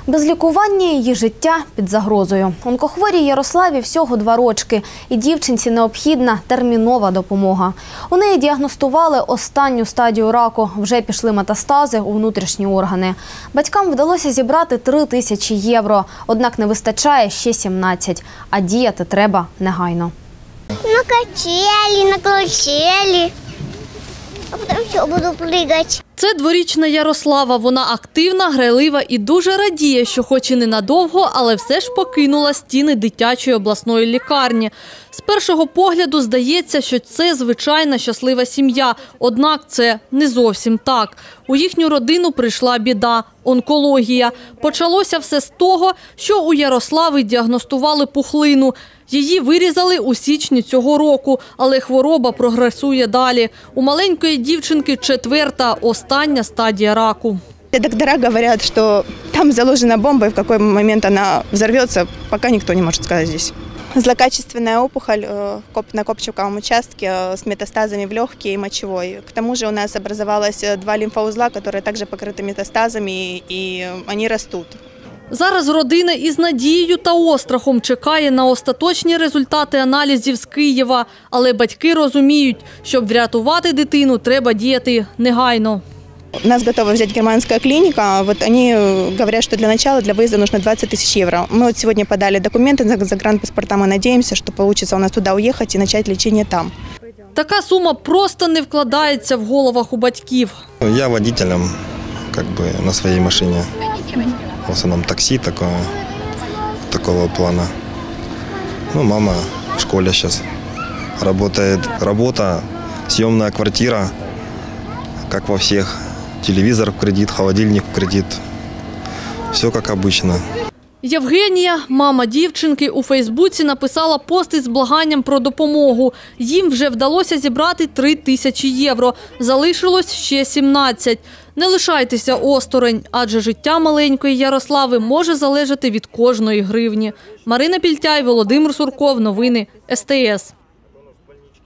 Без лікування її життя під загрозою. Онкохворій Ярославі всього 2 рочки, і дівчинці необхідна термінова допомога. У неї діагностували останню стадію раку, вже пішли метастази у внутрішні органи. Батькам вдалося зібрати 3000 євро, однак не вистачає ще 17, а діяти треба негайно. Накачали, накрутили, а потім ще буду плигати. Це дворічна Ярослава. Вона активна, грайлива і дуже радіє, що хоч і ненадовго, але все ж покинула стіни дитячої обласної лікарні. З першого погляду здається, що це звичайна щаслива сім'я. Однак це не зовсім так. У їхню родину прийшла біда – онкологія. Почалося все з того, що у Ярослави діагностували пухлину. Її вирізали у січні цього року, але хвороба прогресує далі. У маленької дівчинки 4-та, остання стадія раку. Доктора говорят, что там заложена бомба, и в какой момент она взорвется, пока никто не может сказать здесь. Злокачественная опухоль на копчиковом участке с метастазами в легкие и мочевой. К тому же у нас образовалось 2 лимфоузла, которые также покрыты метастазами, и они растут. Зараз родина із надією та острахом чекає на остаточні результати аналізів з Києва. Але батьки розуміють, щоб врятувати дитину, треба діяти негайно. Нас готова взять германская клиника. Вот они говорят, что для начала, для выезда нужно 20 000 евро. Мы вот сегодня подали документы на загранпаспорта. Мы надеемся, что получится у нас туда уехать и начать лечение там. Така сума просто не вкладається в головах у батьків. Я водителем на своей машине. В основном такси такого плана. Мама в школе сейчас работает. Работа, съемная квартира, как во всех. Телевизор в кредит, холодильник в кредит. Все как обычно. Євгенія, мама дівчинки, у Фейсбуці написала пост із благанням про допомогу. Їм вже вдалося зібрати 3000 євро. Залишилось ще 17. Не лишайтеся осторонь, адже життя маленької Ярослави може залежати від кожної гривні. Марина Пільтяй, Володимир Сурков. Новини СТС.